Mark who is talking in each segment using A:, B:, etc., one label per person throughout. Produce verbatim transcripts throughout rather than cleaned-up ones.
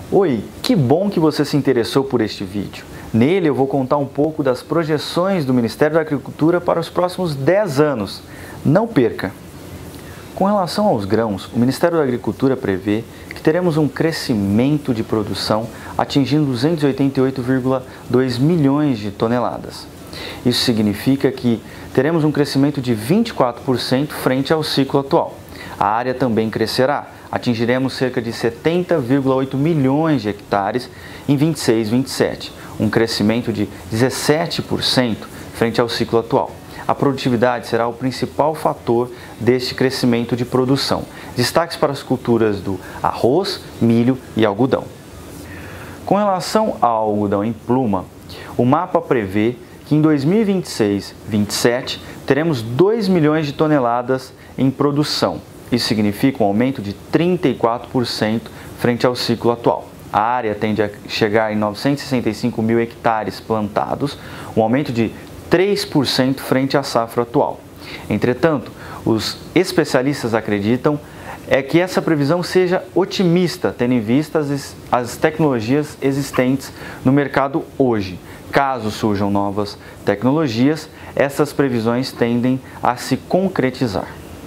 A: Oi, que bom que você se interessou por este vídeo. Nele eu vou contar um pouco das projeções do Ministério da Agricultura para os próximos dez anos. Não perca! Com relação aos grãos, o Ministério da Agricultura prevê que teremos um crescimento de produção atingindo duzentos e oitenta e oito vírgula dois milhões de toneladas. Isso significa que teremos um crescimento de vinte e quatro por cento frente ao ciclo atual. A área também crescerá. Atingiremos cerca de setenta vírgula oito milhões de hectares em vinte e seis, vinte e sete, um crescimento de dezessete por cento frente ao ciclo atual. A produtividade será o principal fator deste crescimento de produção. Destaques para as culturas do arroz, milho e algodão. Com relação ao algodão em pluma, o mapa prevê que em dois mil e vinte e seis, vinte e sete teremos dois milhões de toneladas em produção. Isso significa um aumento de trinta e quatro por cento frente ao ciclo atual. A área tende a chegar em novecentos e sessenta e cinco mil hectares plantados, um aumento de três por cento frente à safra atual. Entretanto, os especialistas acreditam é que essa previsão seja otimista, tendo em vista as, as tecnologias existentes no mercado hoje. Caso surjam novas tecnologias, essas previsões tendem a se concretizar.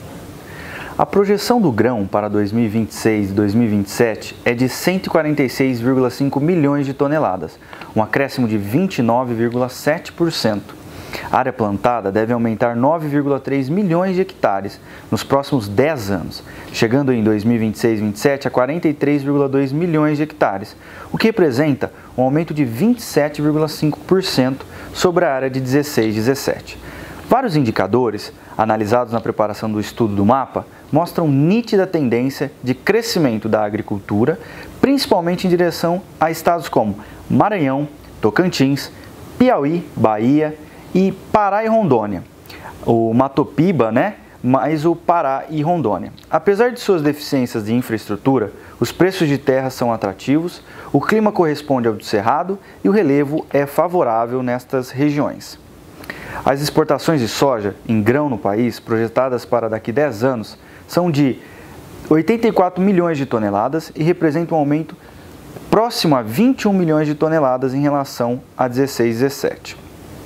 A: A projeção do grão para dois mil e vinte e seis e dois mil e vinte e sete é de cento e quarenta e seis vírgula cinco milhões de toneladas, um acréscimo de vinte e nove vírgula sete por cento. A área plantada deve aumentar nove vírgula três milhões de hectares nos próximos dez anos, chegando em dois mil e vinte e seis e vinte e sete a quarenta e três vírgula dois milhões de hectares, o que representa um aumento de vinte e sete vírgula cinco por cento sobre a área de dezesseis, dezessete. Vários indicadores, analisados na preparação do estudo do mapa, mostram nítida tendência de crescimento da agricultura, principalmente em direção a estados como Maranhão, Tocantins, Piauí, Bahia e Pará e Rondônia. O Matopiba, né? Mas o Pará e Rondônia. Apesar de suas deficiências de infraestrutura, os preços de terra são atrativos, o clima corresponde ao do Cerrado e o relevo é favorável nestas regiões. As exportações de soja em grão no país, projetadas para daqui a dez anos, são de oitenta e quatro milhões de toneladas e representam um aumento próximo a vinte e um milhões de toneladas em relação a dezesseis, dezessete.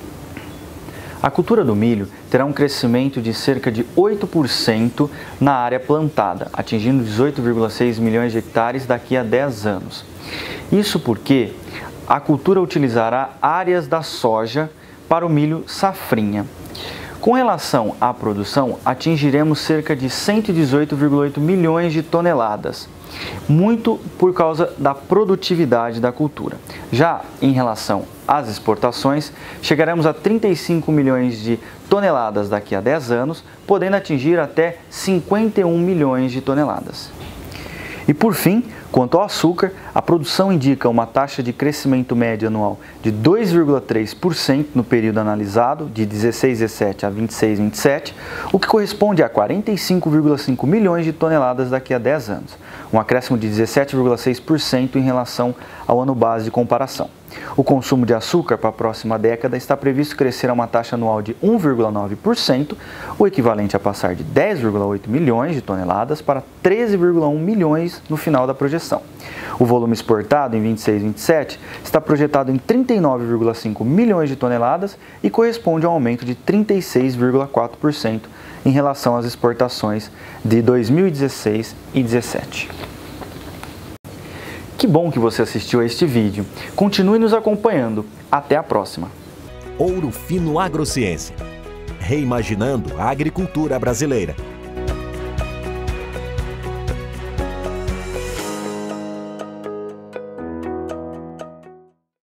A: A cultura do milho terá um crescimento de cerca de oito por cento na área plantada, atingindo dezoito vírgula seis milhões de hectares daqui a dez anos. Isso porque a cultura utilizará áreas da soja para o milho safrinha. Com relação à produção, atingiremos cerca de cento e dezoito vírgula oito milhões de toneladas, muito por causa da produtividade da cultura. Já em relação às exportações, chegaremos a trinta e cinco milhões de toneladas daqui a dez anos, podendo atingir até cinquenta e um milhões de toneladas. E por fim, quanto ao açúcar, a produção indica uma taxa de crescimento médio anual de dois vírgula três por cento no período analisado, de dezesseis, dezessete a vinte e seis, vinte e sete, o que corresponde a quarenta e cinco vírgula cinco milhões de toneladas daqui a dez anos, um acréscimo de dezessete vírgula seis por cento em relação ao ano base de comparação. O consumo de açúcar para a próxima década está previsto crescer a uma taxa anual de um vírgula nove por cento, o equivalente a passar de dez vírgula oito milhões de toneladas para treze vírgula um milhões no final da projeção. O volume exportado em vinte e seis, vinte e sete está projetado em trinta e nove vírgula cinco milhões de toneladas e corresponde a um aumento de trinta e seis vírgula quatro por cento em relação às exportações de dois mil e dezesseis e dezessete. Que bom que você assistiu a este vídeo. Continue nos acompanhando. Até a próxima.
B: Ouro Fino Agrociência. Reimaginando a agricultura brasileira.